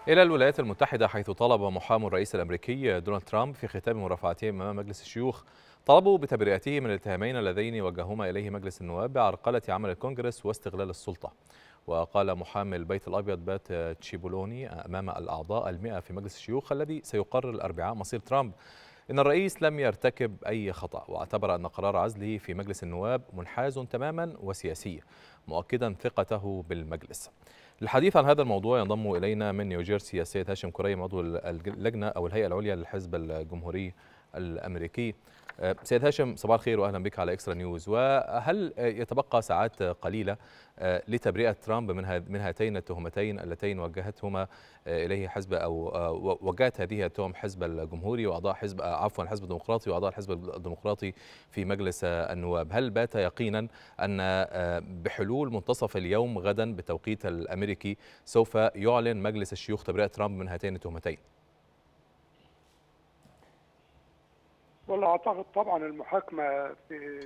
إلى الولايات المتحدة، حيث طالب محامو الرئيس الأمريكي دونالد ترامب في ختام مرافعته أمام مجلس الشيوخ طلبوا بتبرئته من الاتهامين اللذين وجههما إليه مجلس النواب بعرقلة عمل الكونغرس واستغلال السلطة. وقال محامي البيت الأبيض بات تشيبولوني أمام الأعضاء 100 في مجلس الشيوخ الذي سيقرر الأربعاء مصير ترامب إن الرئيس لم يرتكب أي خطأ، واعتبر أن قرار عزله في مجلس النواب منحاز تماما وسياسي، مؤكدا ثقته بالمجلس. للحديث عن هذا الموضوع ينضم إلينا من نيوجيرسي السيد هاشم كريم، عضو اللجنة أو الهيئة العليا للحزب الجمهوري الأمريكي. سيد هاشم، صباح الخير وأهلا بك على إكسترا نيوز. وهل يتبقى ساعات قليلة لتبرئة ترامب من هاتين التهمتين اللتين وجهتهما إليه حزب أو وجهت هذه التهم حزب الجمهوري وأعضاء حزب الحزب الديمقراطي وأعضاء الحزب الديمقراطي في مجلس النواب؟ هل بات يقينا أن بحلول منتصف اليوم غدا بالتوقيت الأمريكي سوف يعلن مجلس الشيوخ تبرئة ترامب من هاتين التهمتين؟ والله أعتقد طبعا المحاكمة في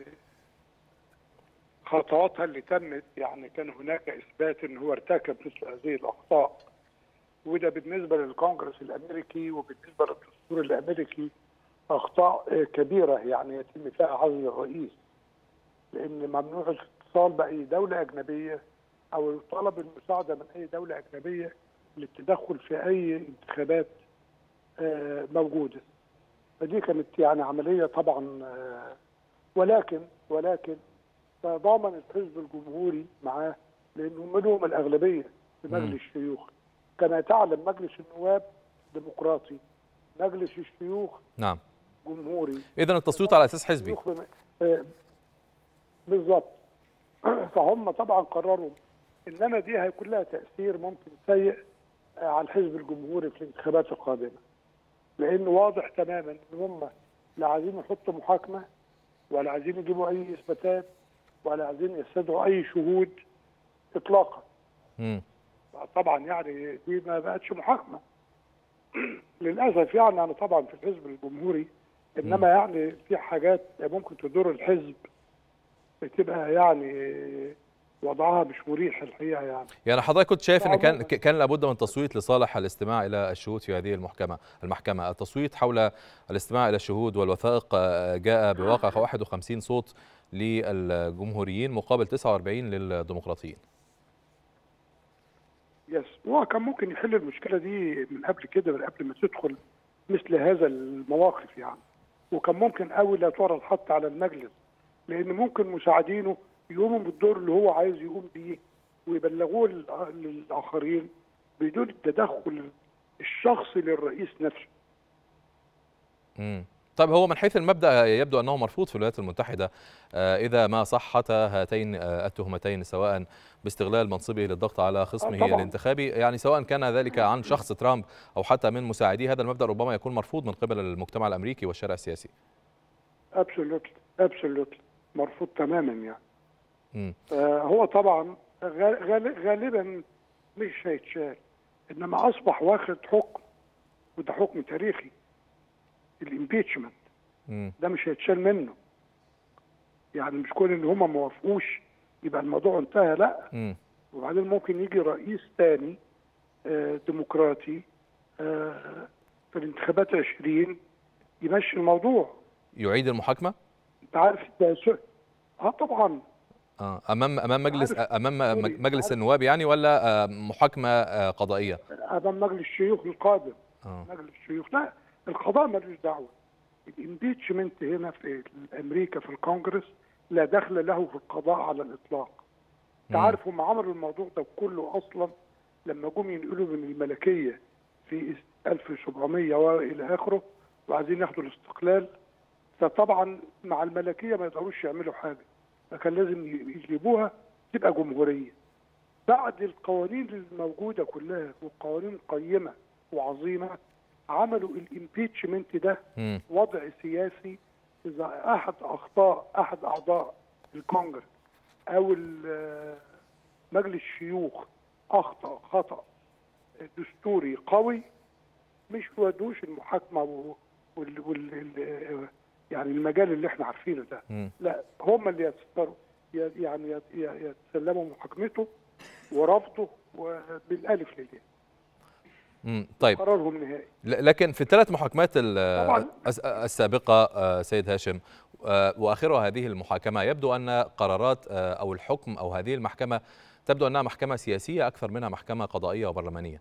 خطواتها اللي تمت، يعني كان هناك إثبات أن هو ارتكب مثل هذه الأخطاء، وده بالنسبة للكونغرس الأمريكي وبالنسبة للدستور الأمريكي أخطاء كبيرة يعني يتم فيها عزل الرئيس، لأن ممنوع الاتصال بأي دولة أجنبية أو طلب المساعدة من أي دولة أجنبية للتدخل في أي انتخابات موجودة. فدي كانت يعني عملية طبعا، ولكن تضامن الحزب الجمهوري معاه لأنهم لهم الأغلبية في مجلس الشيوخ. كما تعلم مجلس النواب ديمقراطي، مجلس الشيوخ نعم جمهوري. إذن التصويت على أساس حزبي. بالضبط. فهم طبعا قرروا إنما دي هيكون لها تأثير ممكن سيء على الحزب الجمهوري في الانتخابات القادمة، لأنه واضح تماما إن هم لا عايزين يحطوا محاكمة ولا عايزين يجيبوا أي إثباتات ولا عايزين يستدعوا أي شهود إطلاقا. طبعا يعني دي ما بقتش محاكمة للأسف. يعني أنا طبعا في الحزب الجمهوري، إنما يعني في حاجات ممكن تضر الحزب بتبقى يعني وضعها مش مريح الحقيقة. يعني حضرتك كنت شايف ان كان لابد من التصويت لصالح الاستماع الى الشهود في هذه المحكمة. التصويت حول الاستماع الى الشهود والوثائق جاء بواقع 51 صوت للجمهوريين مقابل 49 للديمقراطيين. هو كان ممكن يحل المشكلة دي من قبل كده، من قبل ما تدخل مثل هذا المواقف يعني، وكان ممكن قوي لا تعرض حتى على المجلس، لأن ممكن مساعدينه يقوموا بالدور اللي هو عايز يقوم بيه ويبلغوه للآخرين بدون التدخل الشخصي للرئيس نفسه. طيب، هو من حيث المبدأ يبدو أنه مرفوض في الولايات المتحدة إذا ما صحت هاتين التهمتين، سواء باستغلال منصبه للضغط على خصمه الانتخابي، يعني سواء كان ذلك عن شخص ترامب أو حتى من مساعديه. هذا المبدأ ربما يكون مرفوض من قبل المجتمع الأمريكي والشارع السياسي. absolutely مرفوض تماما يعني. هو طبعا غالبا مش هيتشال، انما اصبح واخد حكم، وده حكم تاريخي، الامبيتشمنت ده مش هيتشال منه. يعني مش كون ان هم ما وافقوش يبقى الموضوع انتهى، لا. وبعدين ممكن يجي رئيس ثاني ديمقراطي في الانتخابات 20 يمشي الموضوع، يعيد المحاكمة. انت عارف طبعا امام مجلس النواب يعني، ولا محاكمه قضائيه؟ امام مجلس الشيوخ القادم. مجلس الشيوخ، لا، القضاء ملوش دعوه. الامبيتشمنت هنا في امريكا في الكونجرس لا دخل له في القضاء على الاطلاق. انت عارف هم عملوا الموضوع ده كله اصلا لما جم ينقلوا من الملكيه في 1700 والى اخره وعايزين ياخدوا الاستقلال، فطبعا مع الملكيه ما يقدروش يعملوا حاجه، فكان لازم يجيبوها تبقى جمهوريه. بعد القوانين الموجوده كلها والقوانين قيمه وعظيمه، عملوا الامبيتشمنت ده وضع سياسي. اذا احد اعضاء الكونجرس او مجلس الشيوخ اخطا خطا دستوري قوي، مش ودوش المحاكمه يعني المجال اللي احنا عارفينه ده، لا، هم اللي يعني يتسلموا محاكمته ورفضه بالالف للياء. طيب قرارهم نهائي. لكن في الثلاث محاكمات طبعا السابقة سيد هاشم وآخرها هذه المحاكمة، يبدو أن قرارات أو الحكم أو هذه المحكمة تبدو أنها محكمة سياسية أكثر منها محكمة قضائية وبرلمانية.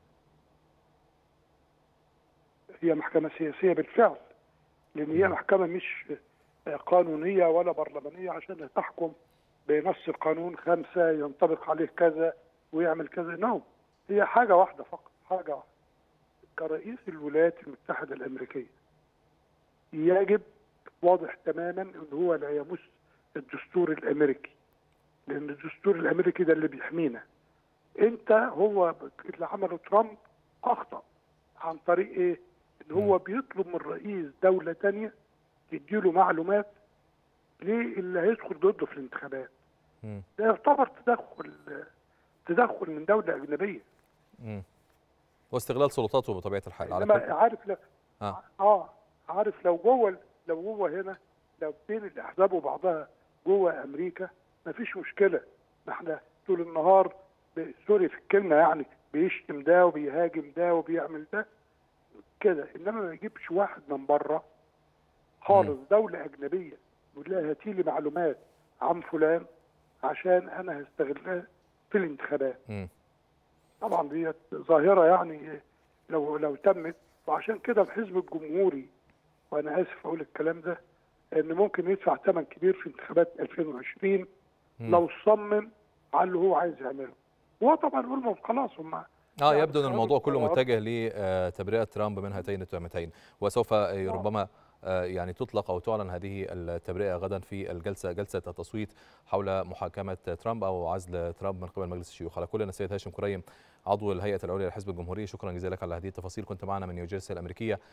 هي محكمة سياسية بالفعل، لأن هي محكمة مش قانونية ولا برلمانية عشان تحكم بنص القانون 5 ينطبق عليه كذا ويعمل كذا. نو، هي حاجة واحدة فقط، حاجة واحدة. كرئيس الولايات المتحدة الأمريكية يجب واضح تماما أن هو لا يمس الدستور الأمريكي، لأن الدستور الأمريكي ده اللي بيحمينا. هو اللي عمله ترامب أخطأ عن طريق إيه؟ إن هو بيطلب من رئيس دولة تانية تديله معلومات للي هيدخل ضده في الانتخابات. ده يعتبر تدخل من دولة أجنبية. واستغلال سلطاته بطبيعة الحال. على عارف عارف لو جوه هنا، لو بين الأحزاب وبعضها جوه أمريكا مفيش مشكلة. ما احنا طول النهار سوري في الكلمة يعني بيشتم ده وبيهاجم ده وبيعمل ده كده، انما ما يجيبش واحد من بره خالص دولة أجنبية يقول لها هاتي لي معلومات عن فلان عشان أنا هستغلها في الانتخابات. طبعا دي ظاهرة يعني لو تمت، وعشان كده الحزب الجمهوري، وأنا آسف أقول الكلام ده، إن ممكن يدفع ثمن كبير في انتخابات 2020 لو صمم على اللي هو عايز يعمله. هو طبعا يقول خلاص هم يبدو ان الموضوع كله متجه لتبرئة ترامب من هاتين التهمتين، وسوف ربما يعني تطلق او تعلن هذه التبرئة غدا في جلسة التصويت حول محاكمة ترامب او عزل ترامب من قبل مجلس الشيوخ. على كل السيد هاشم كريم عضو الهيئة العليا للحزب الجمهوري، شكرا جزيلا لك على هذه التفاصيل، كنت معنا من نيوجيرسي الأمريكية.